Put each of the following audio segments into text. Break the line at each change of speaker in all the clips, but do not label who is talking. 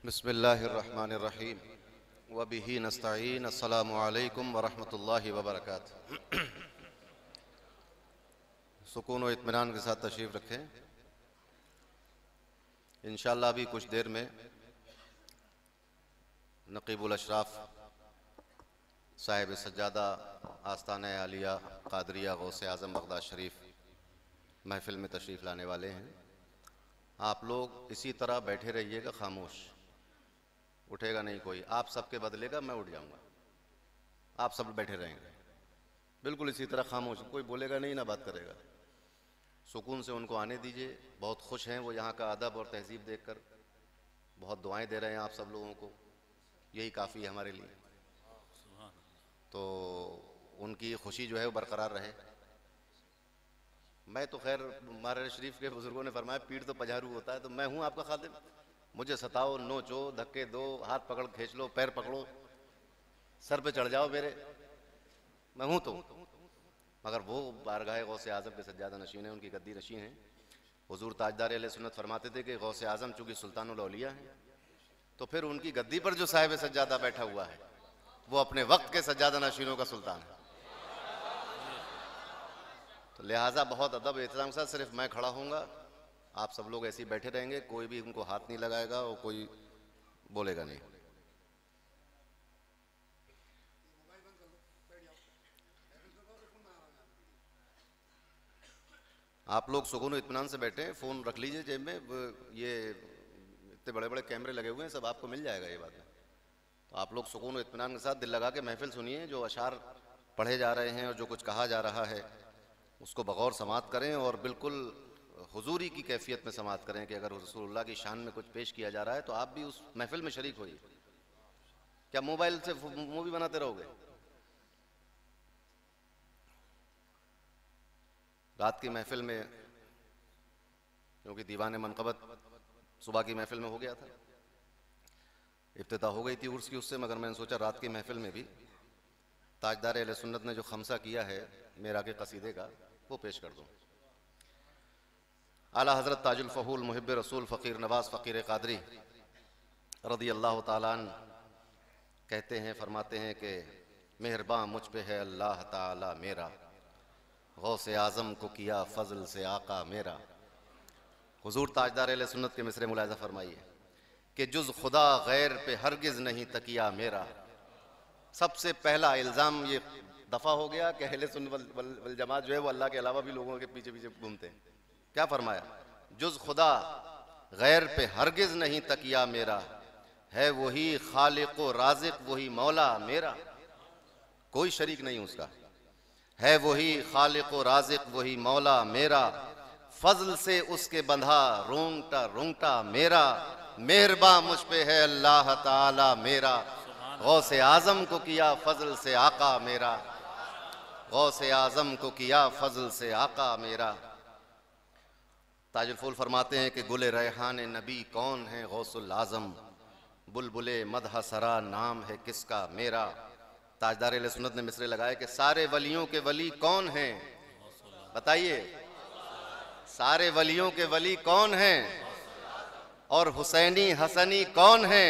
बिस्मिल्लाहिर्रहमानिर्रहीम व बिही नस्तईन। अस्सलामु अलैकुम व रहमतुल्लाहि व बरकातुहू। सुकून व इत्मीनान के साथ तशरीफ़ रखें। इंशाअल्लाह अभी कुछ देर में नक़ीबुल अशराफ साहिब सज्जादा आस्ताना आलिया क़ादरिया गौसे आज़म बगदाद शरीफ महफ़िल में तशरीफ़ लाने वाले हैं। आप लोग इसी तरह बैठे रहिएगा, खामोश, उठेगा नहीं कोई। आप सबके बदलेगा, मैं उठ जाऊंगा। आप सब बैठे रहेंगे बिल्कुल इसी तरह खामोश, कोई बोलेगा नहीं, ना बात करेगा। सुकून से उनको आने दीजिए। बहुत खुश हैं वो यहाँ का अदब और तहजीब देखकर, बहुत दुआएं दे रहे हैं आप सब लोगों को, यही काफ़ी है हमारे लिए। तो उनकी खुशी जो है वो बरकरार रहे। मैं तो खैर, हमारे शरीफ के बुजुर्गों ने फरमाया पीठ तो पजारू होता है, तो मैं हूँ आपका खादिम। मुझे सताओ, नोचो, धक्के दो, हाथ पकड़ खींच लो, पैर पकड़ो, सर पे चढ़ जाओ मेरे, मैं हूँ तो। मगर वो बारगाह गौसे आज़म के सज्जादा नशीन हैं, उनकी गद्दी नशीन हैं। हुजूर ताजदार अहले सुन्नत फरमाते थे कि गौसे आज़म चूँकि सुल्तानुल औलिया हैं, तो फिर उनकी गद्दी पर जो साहिब सज्जादा बैठा हुआ है वो अपने वक्त के सज्जादा नशीनों का सुल्तान है। तो लिहाजा बहुत अदब एहतराम के साथ सिर्फ मैं खड़ा हूँगा, आप सब लोग ऐसे ही बैठे रहेंगे, कोई भी उनको हाथ नहीं लगाएगा और कोई बोलेगा नहीं। आप लोग सुकून इत्मीनान से बैठे, फ़ोन रख लीजिए जेब में। ये इतने बड़े बड़े कैमरे लगे हुए हैं, सब आपको मिल जाएगा ये बात है। तो आप लोग सुकून इत्मीनान के साथ दिल लगा के महफिल सुनिए। जो अशार पढ़े जा रहे हैं और जो कुछ कहा जा रहा है उसको बगौर समात करें और बिल्कुल हुजूरी की कैफियत में समात करें कि अगर रसूलुल्लाह की शान में कुछ पेश किया जा रहा है तो आप भी उस महफिल में शरीक होइए। क्या मोबाइल से मूवी बनाते रहोगे? रात की महफिल में, क्योंकि दीवान मनक़बत सुबह की महफिल में हो गया था, इब्तिदा हो गई थी उर्स की उससे, मगर मैंने सोचा रात की महफिल में भी ताजदार अहले सुन्नत ने जो खमसा किया है मेरा के कसीदे का वो पेश कर दूँ। आला हज़रत ताजुल फ़हूल मुहिब्ब रसूल फ़कीर नवाज़ फ़कीर क़ादरी रज़ी अल्लाह ताला अन्हु कहते हैं, फरमाते हैं कि मेहरबान मुझ पे है अल्लाह ताला मेरा, गौसे आज़म को किया फ़ज़ल से आका मेरा। हुज़ूर ताजदार अहले सुन्नत के मिसरे मुलाज़ा फरमाइए कि जुज़ खुदा गैर पे हरगिज़ नहीं तकिया मेरा। सबसे पहला इल्ज़ाम ये दफ़ा हो गया कि अहले सुन्नत वल जमात जो है वो अल्लाह के अलावा भी लोगों के पीछे पीछे घूमते हैं। क्या फरमाया? जुज़ खुदा गैर पे हरगिज़ नहीं तकिया मेरा, है वही खालिक व राज़िक वही मौला मेरा। कोई शरीक नहीं उसका, है वही खालिक व राज़िक वही मौला मेरा। फजल से उसके बंधा रोंगटा रोंगटा मेरा, मेहरबा मुझ पे है अल्लाह ताला मेरा। गौसे आज़म को किया फजल से आका मेरा, गौसे आज़म को किया फजल से आका मेरा। ताजुल फूल फरमाते हैं कि गुले रेहान नबी कौन है गौसुल आज़म, बुलबुले मदह सरा नाम है किसका मेरा। ताजदार अहले सुन्नत ने मिसरे लगाए कि सारे वलियों के वली कौन हैं? बताइए, सारे वलियों के वली कौन हैं? और हुसैनी हसनी कौन हैं?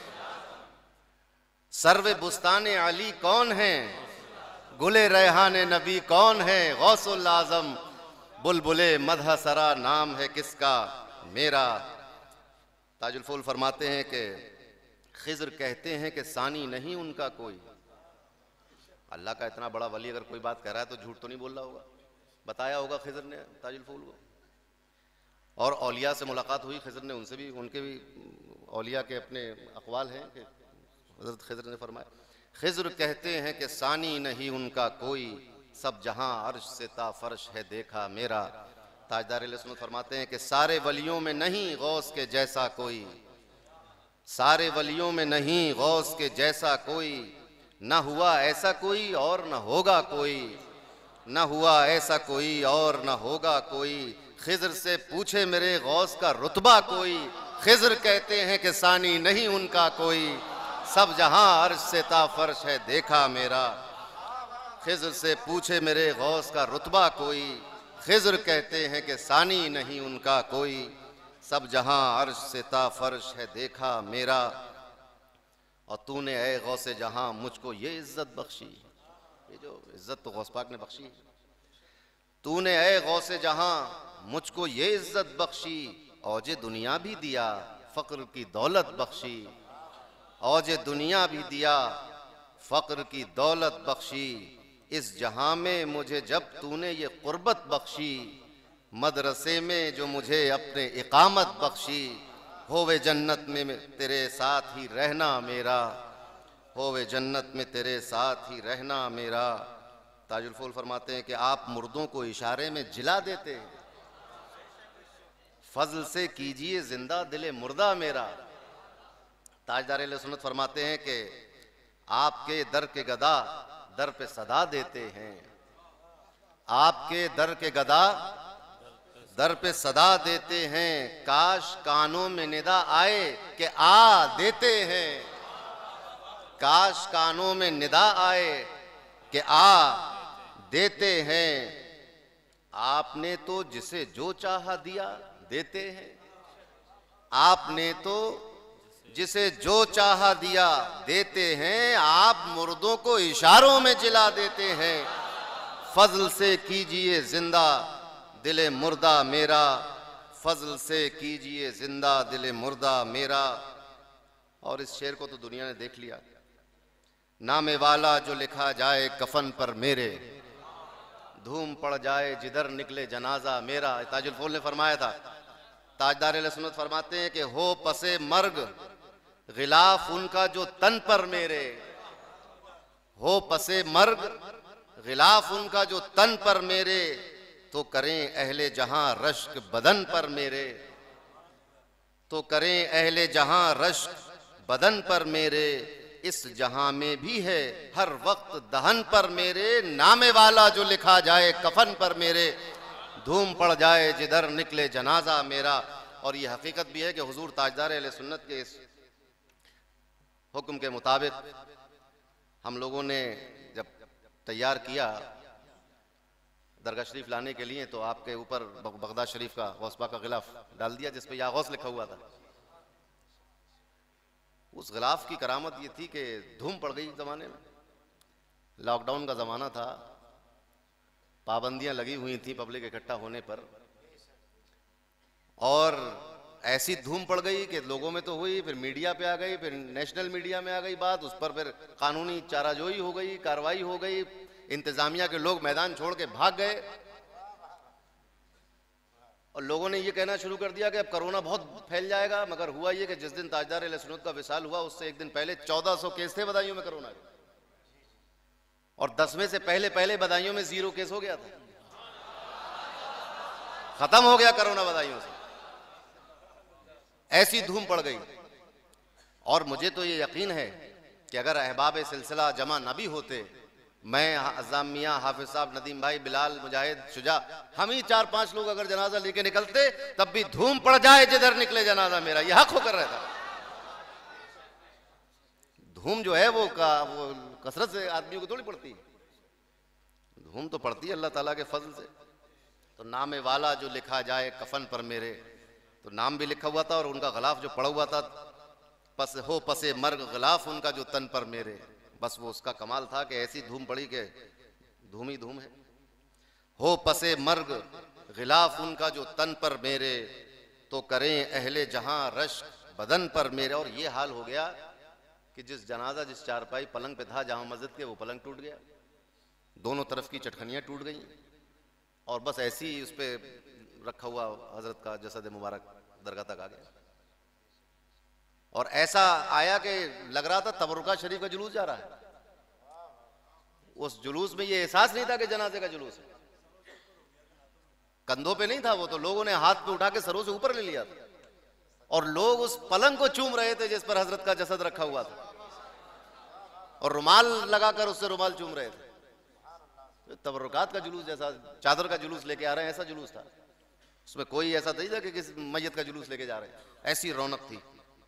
सर्वे बुस्ताने अली कौन हैं? गुले रेहान नबी कौन है? गौसुल आज़म, बुलबुले मदह सरा नाम है किसका मेरा। ताजुल फूल फरमाते हैं कि खिज़र कहते हैं कि सानी नहीं उनका कोई। अल्लाह का इतना बड़ा वली अगर कोई बात कह रहा है तो झूठ तो नहीं बोल रहा होगा, बताया होगा खिज़र ने ताजुल फूल को। और औलिया से मुलाकात हुई खिज़र ने, उनसे भी, उनके भी औलिया के अपने अक़वाल हैं कि हज़रत खिज़र ने फरमाया, खिज़र कहते हैं कि सानी नहीं उनका कोई, सब जहां अर्श से ता फर्श है देखा मेरा। ताजदार अहले सुन्नत फरमाते हैं कि सारे वलियों में नहीं गौस के जैसा कोई, सारे वलियों में नहीं गौस के जैसा कोई, ना हुआ ऐसा कोई और ना होगा कोई, ना हुआ ऐसा कोई और ना होगा कोई। खिज़र से पूछे मेरे गौस का रुतबा कोई, खिज़र कहते हैं कि सानी नहीं उनका कोई, सब जहां अर्श से ता फर्श है देखा मेरा। खिज़र से पूछे मेरे गौस का रुतबा कोई, खिज़र कहते हैं कि सानी नहीं उनका कोई, सब जहां अर्श से ता फर्श है देखा मेरा, और तूने ऐ गौसे जहां मुझको ये इज्जत बख्शी। ये जो इज्जत तो गौस पाक ने बख्शी। तूने ऐ गौसे जहां मुझको ये इज्जत बख्शी, औजे दुनिया भी दिया फक्र की दौलत बख्शी। औजे दुनिया भी दिया फक्र की दौलत बख्शी। इस जहां में मुझे जब तूने ये कुर्बत बख्शी, मदरसे में जो मुझे अपने इकामत बख्शी। होवे जन्नत में तेरे साथ ही रहना मेरा, होवे जन्नत में तेरे साथ ही रहना मेरा। ताजुल फूल फरमाते हैं कि आप मुर्दों को इशारे में जिला देते हैं, फजल से कीजिए जिंदा दिले मुर्दा मेरा। ताजदार अहले सुन्नत फरमाते हैं कि आपके दर के गदा दर पे सदा देते हैं, आपके दर के गदा दर पे सदा देते हैं। काश कानों में निदा आए कि आ देते हैं, काश कानों में निदा आए कि आ देते हैं। आपने तो जिसे जो चाहा दिया देते हैं, आपने तो जिसे जो चाहा दिया देते हैं। आप मुर्दों को इशारों में जिला देते हैं, फजल से कीजिए जिंदा दिले मुर्दा मेरा, फजल से कीजिए जिंदा दिले मुर्दा मेरा। और इस शेर को तो दुनिया ने देख लिया। नामे वाला जो लिखा जाए कफन पर मेरे, धूम पड़ जाए जिधर निकले जनाजा मेरा। ताजुल फूल ने फरमाया था, ताजदार अहले सुन्नत फरमाते हैं कि हो पसे मर्ग गिलाफ उनका जो तन पर मेरे, हो पसे मर्ग गिलाफ उनका जो तन पर मेरे। तो करें अहले जहां रश्क बदन पर मेरे, तो करें अहले जहां रश्क बदन पर मेरे। इस जहां में भी है हर वक्त दहन पर मेरे, नामे वाला जो लिखा जाए कफन पर मेरे। धूम पड़ जाए जिधर निकले जनाजा मेरा। और ये हकीकत भी है कि हुजूर ताजदार अहले सुन्नत के इस हुक्म के मुताबिक हम लोगों ने जब तैयार किया दरगाह शरीफ लाने के लिए, तो आपके ऊपर बगदाद शरीफ का गौस पाक का गिलाफ डाल दिया जिस पे या गौस लिखा हुआ था। उस गिलाफ की करामत ये थी कि धूम पड़ गई जमाने में। लॉकडाउन का जमाना था, पाबंदियां लगी हुई थी पब्लिक इकट्ठा होने पर, और ऐसी धूम पड़ गई कि लोगों में तो हुई, फिर मीडिया पे आ गई, फिर नेशनल मीडिया में आ गई बात, उस पर फिर कानूनी चाराजोई हो गई, कार्रवाई हो गई, इंतजामिया के लोग मैदान छोड़ के भाग गए। और लोगों ने ये कहना शुरू कर दिया कि अब कोरोना बहुत फैल जाएगा। मगर हुआ ये कि जिस दिन ताजदार अहले सुन्नत का विसाल हुआ उससे एक दिन पहले 1400 केस थे बदायूं में कोरोना के, और 10 में से पहले बदायूं में 0 केस हो गया था। खत्म हो गया कोरोना बदायूं से, ऐसी धूम पड़ गई। और मुझे तो ये यकीन है कि अगर अहबाब सिलसिला जमा न भी होते, मैं, अज़ाम मियाँ, हाफिज साहब, नदीम भाई, बिलाल, मुजाहिद, शुजा, हम ही 4-5 लोग अगर जनाजा लेके निकलते, तब भी धूम पड़ जाए जिधर निकले जनाजा मेरा, यह हक होकर रहता। धूम जो है वो कसरत से आदमियों को थोड़ी पड़ती है, धूम तो पड़ती है अल्लाह ताला के फजल से। तो नामे वाला जो लिखा जाए कफन पर मेरे, तो नाम भी लिखा हुआ था और उनका गिलाफ जो पड़ा हुआ था, पसे मर्ग गिलाफ उनका जो तन पर मेरे। बस वो उसका कमाल था कि ऐसी धूम पड़ी कि धूम ही धूम है। हो पसे मर्ग गिलाफ उनका जो तन पर मेरे, तो करें अहले जहां रश्क बदन पर मेरे। और ये हाल हो गया कि जिस जनाजा जिस चारपाई पलंग पे था जामा मस्जिद के, वो पलंग टूट गया, दोनों तरफ की चटखनियां टूट गई, और बस ऐसी ही उस पर रखा हुआ हजरत का जसद मुबारक दरगाह तक आ गया। और ऐसा आया कि लग रहा था तबरुका शरीफ का जुलूस जा रहा है। उस जुलूस में ये एहसास नहीं था कि जनाजे का जुलूस है, कंधों पे नहीं था वो, तो लोगों ने हाथ पे उठा के सरों से ऊपर ले लिया था, और लोग उस पलंग को चूम रहे थे जिस पर हजरत का जसद रखा हुआ था, और रुमाल लगाकर उससे रुमाल चूम रहे थे। तबरुकात का जुलूस जैसा, चादर का जुलूस लेके आ रहे हैं, ऐसा जुलूस था। उसमें कोई ऐसा नहीं था कि किसी मैयत का जुलूस लेके जा रहे हैं, ऐसी रौनक थी।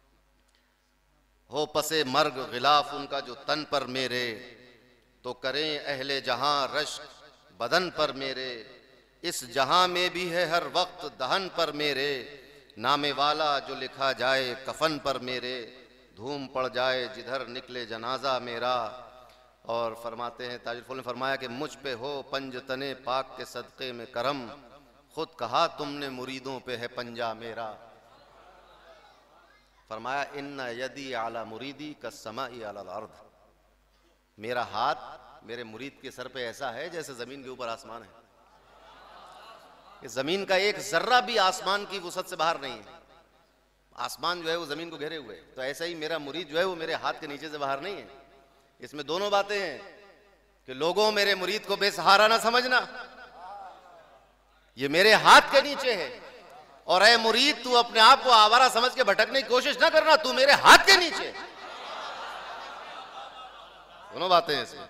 हो पसे मर्ग गिलाफ उनका जो तन पर मेरे, तो करें अहले जहां रश्क बदन पर मेरे। इस जहां में भी है हर वक्त दहन पर मेरे, नामे वाला जो लिखा जाए कफन पर मेरे, धूम पड़ जाए जिधर निकले जनाजा मेरा। और फरमाते हैं ताजुल फूल ने फरमाया कि मुझ पे हो पंजतने पाक के सदक़े में करम, खुद कहा तुमने मुरीदों पे है पंजा मेरा। फरमाया इन्ना यदी आला मुरीदी कस्समाई अला अर्द, मेरा हाथ मेरे मुरीद के सर पे ऐसा है जैसे जमीन के ऊपर आसमान है। कि जमीन का एक जर्रा भी आसमान की वुसअत से बाहर नहीं है, आसमान जो है वो जमीन को घेरे हुए है। तो ऐसा ही मेरा मुरीद जो है वो मेरे हाथ के नीचे से बाहर नहीं है। इसमें दोनों बातें हैं कि लोगों मेरे मुरीद को बेसहारा ना समझना, ये मेरे हाथ के नीचे है, और ऐ मुरीद तू अपने आप को आवारा समझ के भटकने की कोशिश ना करना, तू मेरे हाथ के नीचे। दोनों बातें हैं इसमें।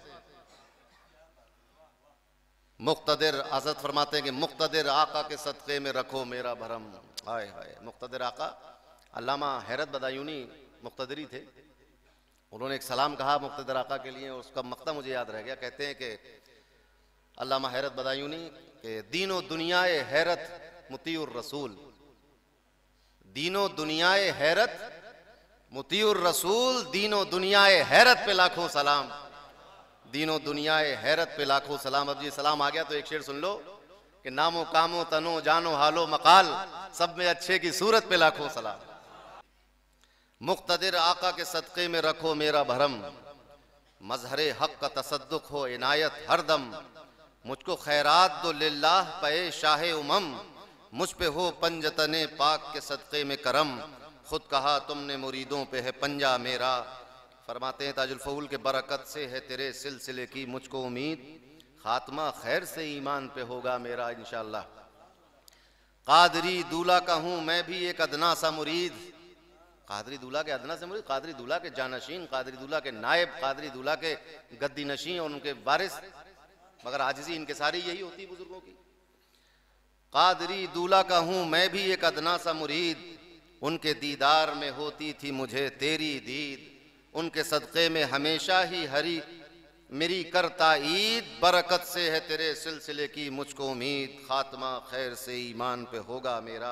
मुक्तदिर हज़रत फरमाते हैं कि मुक्तदिर आका के सदक़े में रखो मेरा भरम। हाय हाय, मुक्तदिर आका अल्लामा हैरत बदायूनी मुक्तदरी थे, उन्होंने एक सलाम कहा मुक्तदिर आका के लिए, उसका मक्ता मुझे याद रह गया। कहते हैं कि अल्लामा हैरत बदायूनी के दीनो दुनियाए हैरत मुतीउर रसूल, दीनो दुनियाए हैरत मुतीउर रसूल, दीनो दुनियाए हैरत पे लाखों सलाम, दीनो दुनियाए हैरत पे लाखों सलाम। अब जी सलाम आ गया तो एक शेर सुन लो कि नामो कामो तनो जानो हालो मकाल, सब में अच्छे की सूरत पे लाखों सलाम। मुक्तदिर आका के सदक़े में रखो मेरा भरम, मजहरे हक का तसद्दुक हो इनायत हरदम, मुझको खैरात दो लिल्लाह पे शाहे उमम, मुझ पे हो पंजतने पाक के सदक़े में करम, खुद कहा तुमने मुरीदों पे है पंजा मेरा। फरमाते हैं ताजुल फऊल के बरकत से है तेरे सिलसिले की मुझको उम्मीद, खात्मा खैर से ईमान पे होगा मेरा इंशाअल्लाह। कादरी दूल्हा का हूँ मैं भी एक अदना सा मुरीद, कादरी दूल्हा के अदना से मुरीद, कादरी दूल्हा के जानशीन, कादरी दूल्हा के नायब, कादरी दूल्हा के गद्दी नशीं और उनके वारिस, मगर आजिज़ी इनके सारी यही होती है बुजुर्गों की। कादरी दूल्हा का हूँ मैं भी एक अदना सा मुरीद, उनके दीदार में होती थी मुझे तेरी दीद, उनके सदक़े में हमेशा ही हरी मेरी करता ईद, बरकत से है तेरे सिलसिले की मुझको उम्मीद, खात्मा खैर से ईमान पे होगा मेरा।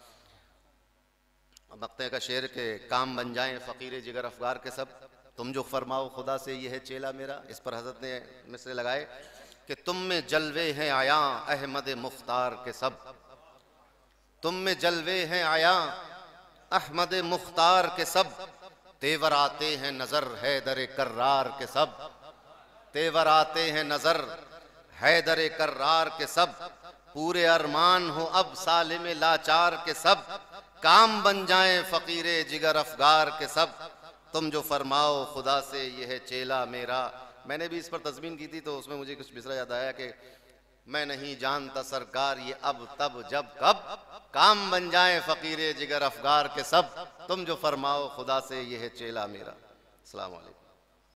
मक्ते का शेर के काम बन जाएं फ़कीर जिगर अफगार के सब, तुम जो फरमाओ खुदा से ये है चेला मेरा। इस पर हज़रत ने मिसरे लगाए कि तुम में जलवे हैं आया अहमद मुख्तार के सब, तुम में जलवे हैं आया अहमद मुख्तार के सब, तेवर आते हैं नजर हैदर कर्रार के सब, तेवर आते हैं नजर हैदर कर्रार के सब, पूरे अरमान हो अब सालिम लाचार के सब, काम बन जाएं फ़कीरे जिगर अफगार के सब, तुम जो फरमाओ खुदा से यह है चेला मेरा। मैंने भी इस पर तज़मीन की थी तो उसमें मुझे कुछ मिसरा याद आया कि मैं नहीं जानता सरकार ये अब तब जब कब, काम बन जाएं फ़कीरे जिगर अफगार के सब, तुम जो फरमाओ खुदा से यह है चेला मेरा। अस्सलाम वालेकुम।